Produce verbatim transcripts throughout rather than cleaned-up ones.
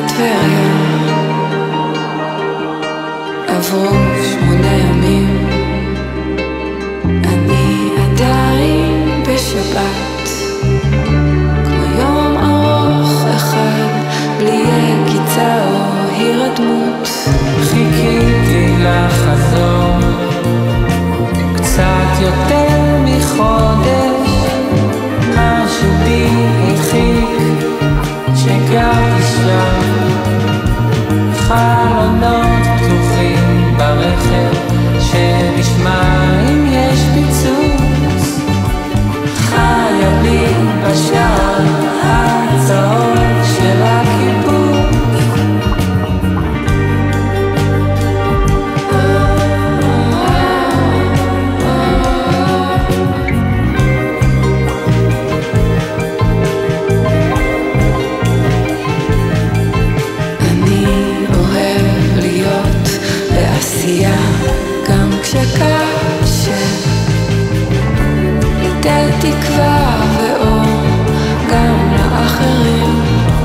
בטבריה עברו שמונה ימים, אני עדיין בשבת, כמו יום ארוך אחד בלי יקיצה או הירדמות. חיכיתי לחזור קצת יותר מחודש, משהו בי הדחיק שגרתי שם, חלונות פתוחים ברכב שנשמע אם יש פיצוץ, חיילים בשער הצהוב של הקיבוץ. גם כשקשה לתת תקווה ואור גם לאחרים,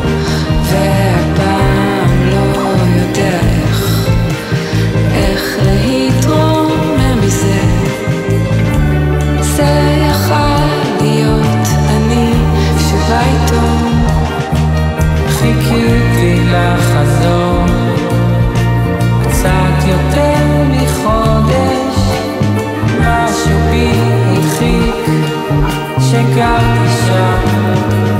והפעם לא יודע איך איך להתרומם מזה. זה יכול להיות אני שבאיתו. חיכיתי לחזור קצת יותר מחודש, משהו בי הדחיק שגרתי שם,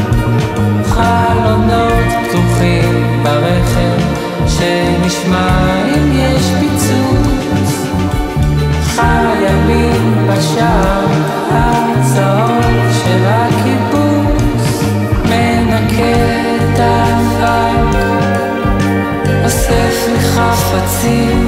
חלונות פתוחים ברכב שנשמע אם יש פיצוץ, חיילים בשער הצהוב של הקיבוץ, מנקה את האבק, אוסף לי חפצים